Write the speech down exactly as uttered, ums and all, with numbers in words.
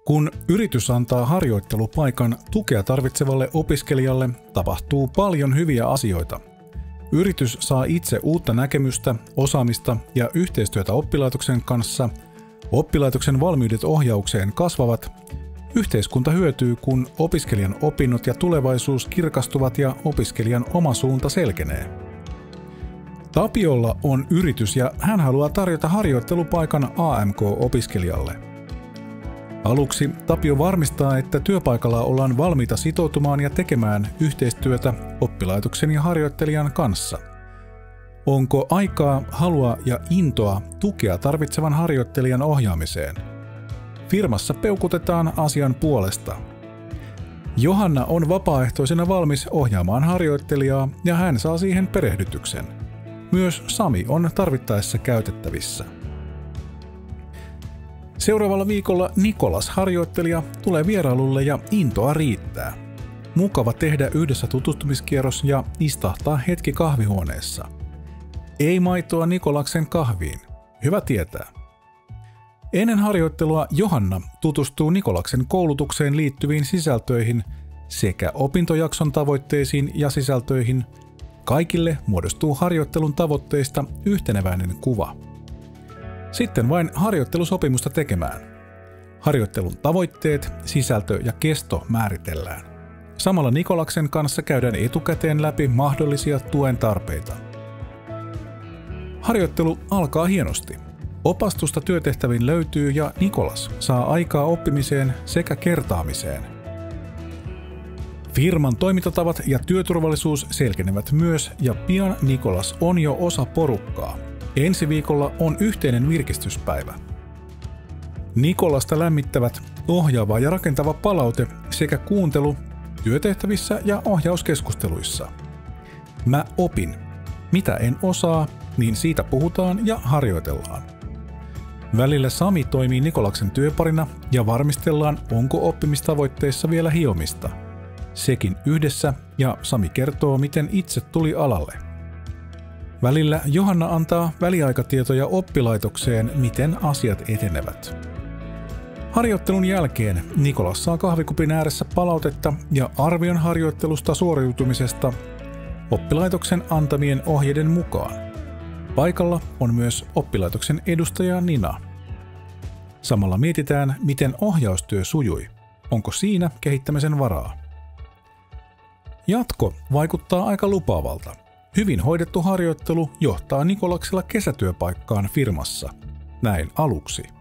Kun yritys antaa harjoittelupaikan tukea tarvitsevalle opiskelijalle, tapahtuu paljon hyviä asioita. Yritys saa itse uutta näkemystä, osaamista ja yhteistyötä oppilaitoksen kanssa, oppilaitoksen valmiudet ohjaukseen kasvavat, yhteiskunta hyötyy, kun opiskelijan opinnot ja tulevaisuus kirkastuvat ja opiskelijan oma suunta selkenee. Tapiolla on yritys ja hän haluaa tarjota harjoittelupaikan A M K-opiskelijalle. Aluksi Tapio varmistaa, että työpaikalla ollaan valmiita sitoutumaan ja tekemään yhteistyötä oppilaitoksen ja harjoittelijan kanssa. Onko aikaa, halua ja intoa tukea tarvitsevan harjoittelijan ohjaamiseen? Firmassa peukutetaan asian puolesta. Johanna on vapaaehtoisena valmis ohjaamaan harjoittelijaa ja hän saa siihen perehdytyksen. Myös Sami on tarvittaessa käytettävissä. Seuraavalla viikolla Nikolas, harjoittelija, tulee vierailulle ja intoa riittää. Mukava tehdä yhdessä tutustumiskierros ja istahtaa hetki kahvihuoneessa. Ei maitoa Nikolaksen kahviin. Hyvä tietää. Ennen harjoittelua Johanna tutustuu Nikolaksen koulutukseen liittyviin sisältöihin sekä opintojakson tavoitteisiin ja sisältöihin. Kaikille muodostuu harjoittelun tavoitteista yhteneväinen kuva. Sitten vain harjoittelusopimusta tekemään. Harjoittelun tavoitteet, sisältö ja kesto määritellään. Samalla Nikolaksen kanssa käydään etukäteen läpi mahdollisia tuen tarpeita. Harjoittelu alkaa hienosti. Opastusta työtehtäviin löytyy ja Nikolas saa aikaa oppimiseen sekä kertaamiseen. Firman toimintatavat ja työturvallisuus selkenevät myös ja pian Nikolas on jo osa porukkaa. Ensi viikolla on yhteinen virkistyspäivä. Nikolasta lämmittävät ohjaava ja rakentava palaute sekä kuuntelu työtehtävissä ja ohjauskeskusteluissa. Mä opin. Mitä en osaa, niin siitä puhutaan ja harjoitellaan. Välillä Sami toimii Nikolaksen työparina ja varmistellaan, onko oppimistavoitteissa vielä hiomista. Sekin yhdessä ja Sami kertoo, miten itse tuli alalle. Välillä Johanna antaa väliaikatietoja oppilaitokseen, miten asiat etenevät. Harjoittelun jälkeen Nikolas saa kahvikupin ääressä palautetta ja arvion harjoittelusta suoriutumisesta oppilaitoksen antamien ohjeiden mukaan. Paikalla on myös oppilaitoksen edustaja Nina. Samalla mietitään, miten ohjaustyö sujui. Onko siinä kehittämisen varaa? Jatko vaikuttaa aika lupaavalta. Hyvin hoidettu harjoittelu johtaa Nikolaksella kesätyöpaikkaan firmassa. Näin aluksi.